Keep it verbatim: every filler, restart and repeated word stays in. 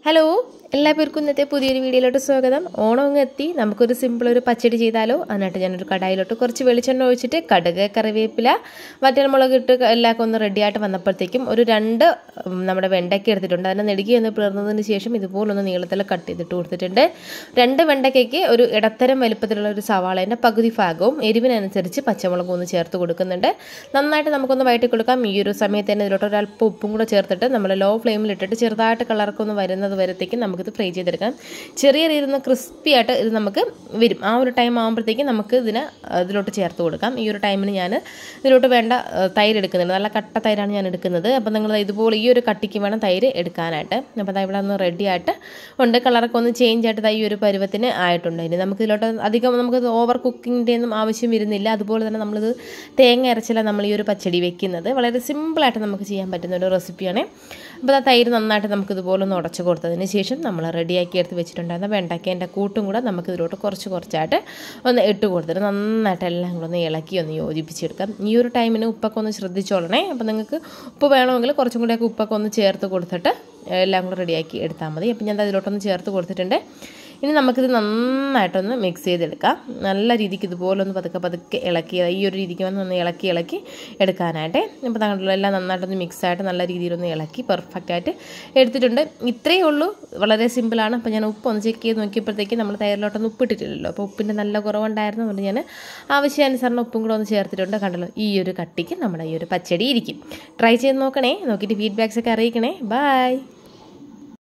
Hello എല്ലാവർക്കും ഇന്നത്തെ പുതിയൊരു വീഡിയോയിലോട്ട് സ്വാഗതം. ഓണം എത്തി, നമുക്കൊരു സിമ്പിൾ ഒരു പച്ചടി ചെയ്താലോ. അതിനായിട്ട് ഞാനൊരു കടായിലോട്ട് കുറച്ച് വെളിച്ചെണ്ണ ഒഴിച്ചിട്ട് കടുക്, കറിവേപ്പില, വറ്റൽമുളക് ഇട്ട് എല്ലാം ഒന്ന് റെഡിയായിട്ട് വന്നപ്പോഴത്തേക്കും ഒരു രണ്ട് നമ്മുടെ വെണ്ടയ്ക്ക എടുത്തിട്ടുണ്ട്. അതിനെ നെടുകി ഒന്ന് പിളർന്നതിന് ശേഷം ഇതുപോലൊന്ന് നീളത്തിൽ കട്ട് ചെയ്തിട്ട് കൊടുത്തിട്ടുണ്ട്. രണ്ട് വെണ്ടയ്ക്കയ്ക്ക് ഒരു ഇടത്തരം വലുപ്പത്തിലുള്ള ഒരു സവാളേൻ്റെ പകുതി ഭാഗവും എരിവിനനുസരിച്ച് പച്ചമുളകും ഒന്ന് ചേർത്ത് കൊടുക്കുന്നുണ്ട്. നന്നായിട്ട് നമുക്കൊന്ന് വഴറ്റി കൊടുക്കാം. ഈ ഒരു സമയത്ത് തന്നെ ഇതിലോട്ട് ഒരല്പം ഉപ്പും കൂടെ ചേർത്തിട്ട് നമ്മൾ ലോ ഫ്ലെയിമിലിട്ടിട്ട് ചെറുതായിട്ട് കളറൊക്കെ ഒന്ന് വരുന്നത് വരത്തേക്കും നമുക്കിത് ഫ്രൈ ചെയ്തെടുക്കാം. ചെറിയ രീതിയിൽ നിന്ന് ക്രിസ്പി ആയിട്ട് ഇത് നമുക്ക് വരും. ആ ഒരു ടൈം ആകുമ്പോഴത്തേക്കും നമുക്ക് ഇതിന് ഇതിലോട്ട് ചേർത്ത് കൊടുക്കാം. ഈ ഒരു ടൈമിന് ഞാൻ ഇതിലോട്ട് വേണ്ട തൈര് എടുക്കുന്നുണ്ട്. നല്ല കട്ട തൈരാണ് ഞാൻ എടുക്കുന്നത്. അപ്പോൾ നിങ്ങൾ ഇതുപോലെ ഈ ഒരു കട്ടിക്ക് വേണം തൈര് എടുക്കാനായിട്ട്. അപ്പോൾ അത് ഇവിടെ ഒന്ന് റെഡി ആയിട്ട് ഉണ്ട്. കളറൊക്കെ ഒന്ന് ചേഞ്ച് ആയിട്ട് ഈ ഒരു പരുവത്തിന് ആയിട്ടുണ്ട്. ഇനി നമുക്ക് ഇതിലോട്ട് അധികം നമുക്ക് ഓവർ കുക്കിങ്ങിൻ്റെ ഒന്നും ആവശ്യം വരുന്നില്ല. അതുപോലെ തന്നെ നമ്മളിത് തേങ്ങ അരച്ചില്ല നമ്മൾ ഈ ഒരു പച്ചടി വെക്കുന്നത്. വളരെ സിമ്പിളായിട്ട് നമുക്ക് ചെയ്യാൻ പറ്റുന്ന ഒരു റെസിപ്പിയാണ്. അപ്പോൾ ആ തൈര് നന്നായിട്ട് നമുക്ക് ഇതുപോലെ ഒന്ന് ഉടച്ച് കൊടുത്തതിന് ശേഷം നമ്മൾ റെഡിയാക്കി എടുത്ത് വെച്ചിട്ടുണ്ടായിരുന്ന വെണ്ടയ്ക്കേൻ്റെ കൂട്ടും കൂടെ നമുക്ക് ഇതിലോട്ട് കുറച്ച് കുറച്ചായിട്ട് ഒന്ന് ഇട്ട് കൊടുത്തിട്ട് നന്നായിട്ട് എല്ലാം കൂടെ ഒന്ന് ഇളക്കി ഒന്ന് യോജിപ്പിച്ചെടുക്കാം. ഈ ഒരു ടൈമിന് ഉപ്പൊക്കെ ഒന്ന് ശ്രദ്ധിച്ചോളണേ. അപ്പോൾ നിങ്ങൾക്ക് ഉപ്പ് വേണമെങ്കിൽ കുറച്ചും കൂടെയൊക്കെ ഉപ്പൊക്കെ ഒന്ന് ചേർത്ത് കൊടുത്തിട്ട് എല്ലാം കൂടെ റെഡിയാക്കി എടുത്താൽ മതി. അപ്പോൾ ഞാൻ അതിലോട്ടൊന്ന് ചേർത്ത് കൊടുത്തിട്ടുണ്ട്. ഇനി നമുക്കിത് നന്നായിട്ടൊന്ന് മിക്സ് ചെയ്തെടുക്കാം. നല്ല രീതിക്ക് ഇതുപോലെ ഒന്ന് പതുക്കെ പതുക്കെ ഇളക്കി ഈ ഒരു രീതിക്ക് വന്ന് ഒന്ന് ഇളക്കി ഇളക്കി എടുക്കാനായിട്ട്. അപ്പോൾ തങ്ങളുടെ എല്ലാം നന്നായിട്ടൊന്ന് മിക്സായിട്ട് നല്ല രീതിയിലൊന്ന് ഇളക്കി പെർഫെക്റ്റായിട്ട് എടുത്തിട്ടുണ്ട്. ഇത്രയേ ഉള്ളൂ, വളരെ സിമ്പിളാണ്. അപ്പോൾ ഞാൻ ഉപ്പ് ഒന്ന് ചെക്ക് ചെയ്ത് നോക്കിയപ്പോഴത്തേക്ക് നമ്മൾ തൈരിലോട്ടൊന്ന് ഉപ്പിട്ടിട്ടില്ലല്ലോ. അപ്പോൾ ഉപ്പിൻ്റെ നല്ല കുറവുണ്ടായിരുന്നു. അതുകൊണ്ട് ഞാൻ ആവശ്യാനുസരണം ഉപ്പും കൂടെ ഒന്ന് ചേർത്തിട്ടുണ്ട്. കണ്ടല്ലോ, ഈ ഒരു കട്ടിക്ക് നമ്മുടെ ഈ ഒരു പച്ചടി ഇരിക്കും. ട്രൈ ചെയ്ത് നോക്കണേ. നോക്കിയിട്ട് ഫീഡ്ബാക്സ് ഒക്കെ അറിയിക്കണേ. ബൈ.